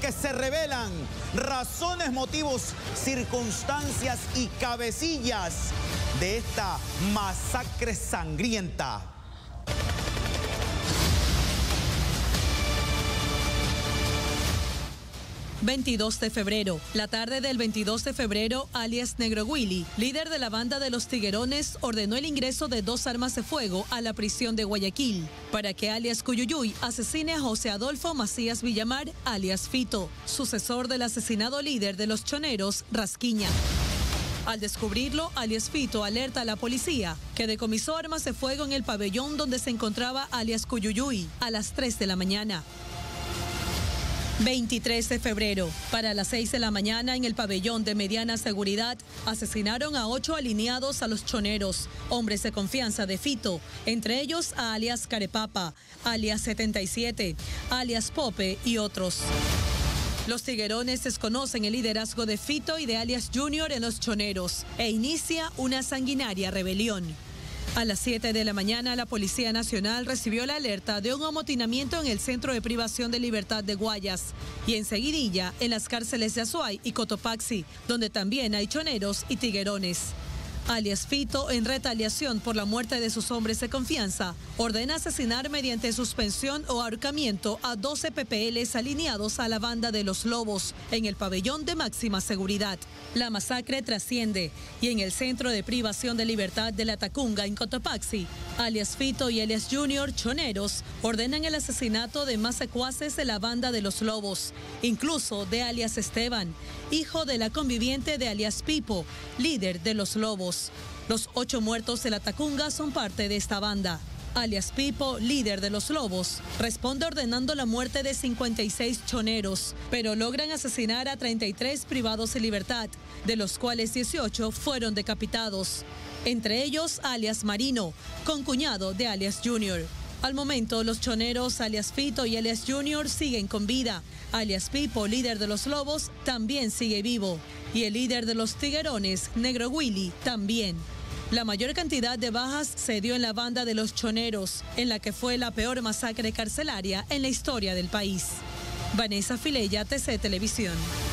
que se revelan, razones, motivos, circunstancias y cabecillas de esta masacre sangrienta. ...22 de febrero. La tarde del 22 de febrero, alias Negro Willy, líder de la banda de los Tiguerones, ordenó el ingreso de 2 armas de fuego a la prisión de Guayaquil para que alias Cuyuyuy asesine a José Adolfo Macías Villamar, alias Fito, sucesor del asesinado líder de los choneros, Rasquiña. Al descubrirlo, alias Fito alerta a la policía, que decomisó armas de fuego en el pabellón donde se encontraba alias Cuyuyuy a las 3 de la mañana. 23 de febrero, para las 6 de la mañana en el pabellón de mediana seguridad, asesinaron a 8 alineados a los choneros, hombres de confianza de Fito, entre ellos a alias Carepapa, alias 77, alias Pope y otros. Los tiguerones desconocen el liderazgo de Fito y de alias Junior en los choneros e inicia una sanguinaria rebelión. A las 7 de la mañana, la Policía Nacional recibió la alerta de un amotinamiento en el Centro de Privación de Libertad de Guayas y enseguidilla en las cárceles de Azuay y Cotopaxi, donde también hay choneros y tiguerones. Alias Fito, en retaliación por la muerte de sus hombres de confianza, ordena asesinar mediante suspensión o ahorcamiento a 12 PPLs alineados a la banda de los Lobos en el pabellón de máxima seguridad. La masacre trasciende y en el Centro de Privación de Libertad de la Tacunga, en Cotopaxi, alias Fito y alias Junior, choneros, ordenan el asesinato de más secuaces de la banda de los Lobos, incluso de alias Esteban, hijo de la conviviente de alias Pipo, líder de los Lobos. Los 8 muertos de la Tacunga son parte de esta banda. Alias Pipo, líder de los Lobos, responde ordenando la muerte de 56 choneros, pero logran asesinar a 33 privados de libertad, de los cuales 18 fueron decapitados. Entre ellos, alias Marino, concuñado de alias Junior. Al momento, los choneros, alias Fito y alias Junior, siguen con vida. Alias Pipo, líder de los Lobos, también sigue vivo. Y el líder de los Tiguerones, Negro Willy, también. La mayor cantidad de bajas se dio en la banda de los choneros, en la que fue la peor masacre carcelaria en la historia del país. Vanessa Filella, TC Televisión.